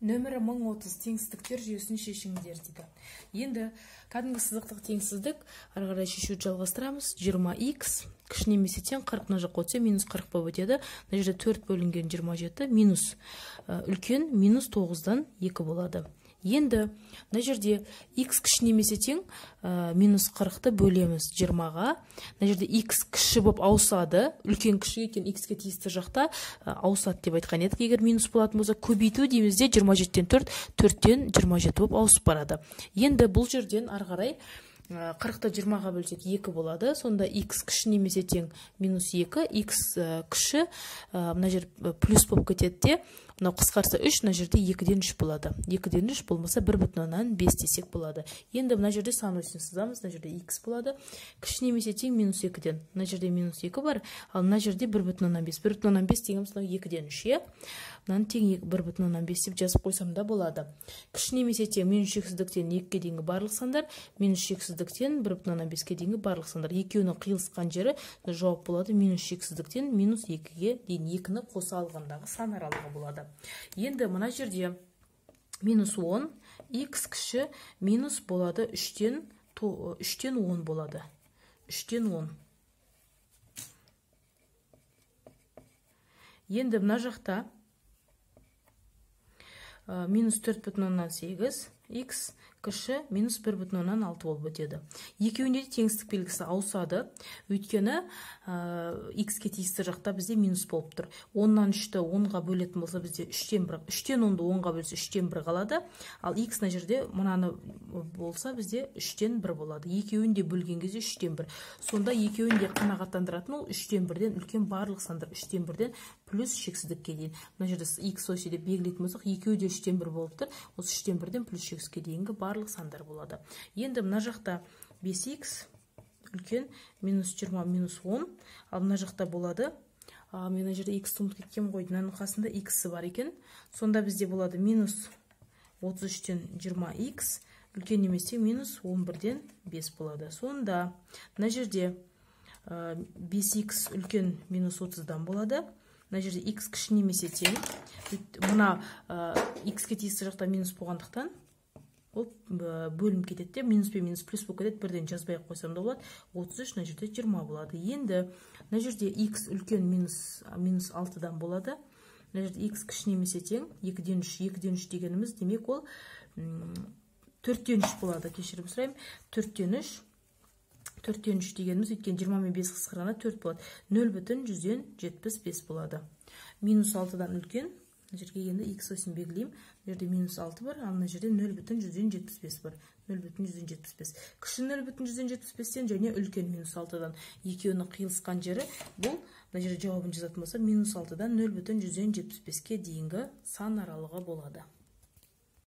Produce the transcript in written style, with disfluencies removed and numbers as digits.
Нөмірі 1030 теңсіздіктер жүйесін шешіңдер дейді. Енді кәдімгі сызықтық теңсіздік ары қарай шешуді жалғастырамыз. 20х кіші немесе тең 40 мына жаққа өтсе минус 40 болып өтеді. Мына жерде 4 бөлінген 27 минус үлкен минус 9-дан 2 болады. Енді мына жерде x кіші немесе тең минус 40-ты бөлеміз 20-ға. Мына жерде x кіші болып ауысады. Үлкен кіші екен x-ке тиісті жақта ауысады деп айтқан едік. Егер минус болатын болса, көбейту дейміз де 27-тен 4-тен 27 болып ауысып барады. Енді бұл жерден ары қарай 40-ты 20-ға бөлсек 2 болады. Сонда x кіші немесе тең минус 2, x кіші мына жер плюс болып кетеді де, мынау қысқарса 3, мына жерде 2-ден 3 болады. 2-ден 3 болмаса 1,5 десек болады. Енді мына жерде сан өсін сызамыз. Мына жерде x болады. Кіші немесе тең минус 2-ден. Мына жерде минус 2 бар, ал мына жерде 1,5. 1,5 дегеніміз мынау 2-ден 3, мынаны тең 1,5 деп жазып қойсам да болады. Кіші немесе тең минус шексіздіктен 2-ге дейінгі барлық сандар, минус шексіздіктен 1,5-ге дейінгі барлық сандар. Екеуінің қиылысқан жері жауап болады минус шексіздіктен минус 2-ге дейін. 2-ні қоса алғандағы сан аралығы болады. Енді мына жерде минус 10, x кіші минус болады 3-тен 10 болады. 3-тен 10. Енді мына жақта минус 4,8, x кіші минус 1,6 болып өтеді. Екеуінде де теңсіздік белгісі ауысады. Өйткені x-ке тиісті жақта бізде минус болып тұр. 10-нан 3-ті 10-ға бөлетін болса бізде 3-тен 10-ды 10-ға бөлсе 3-тен 1 қалады. Ал x на жерде мұнаны болса бізде 3-тен 1 болады. Екеуінде бөлген кезде 3-тен 1. Сонда екеуінде қанағаттандыратын ол 3-тен 1-ден үлкен барлық сандар 3-тен 1-ден плюс шексіздікке дейін. Мына жерде x оси деп белгілейтін болсақ, екеуі де 3-тен 1 болып тұр. Осы 3-тен 1-ден плюс шексіздікке дейінгі барлық сандар болады. Енді мына жақта 5x үлкен минус 20 минус 10, ал мына жақта болады. Мына жерде x ұмытып кеткен ғой, мынаның қасында x бар екен. Сонда бізде болады минус 33-тен 20x үлкен немесе минус 11-ден 5 болады. Сонда мына жерде 5x үлкен минус 30-дан болады. Мына жерде x кіші немесе тең. Мына x-ке тиісті жақта минус болғандықтан ол бөлім кетеді, минус пен минус плюс болып кетеді, бірден жазбай қойсам да болады. 33, мына жерде 20 болады. Енді мына жерде x үлкен минус 6-дан болады. Мына жерде x кіші немесе тең 2-ден 3 дегеніміз демек ол 4-тен 3 болады. Кешірім сұраймын. 4-тен 3 дегеніміз өйткені 20 мен 5 қысқарғанда 4 болады. 0,75 болады. Минус 6-дан үлкен. Мына жерге енді x осын белгілеймін. Мына жерде минус 6 бар, ал мына жерде 0,175 бар. 0,175. Кіші 0,175-тен және үлкен минус 6-дан. Екеуінің қиылысқан жері бұл. Мына жерде жауабын жазатын болса, минус 6-дан 0,175-ке дейінгі сан аралығы болады.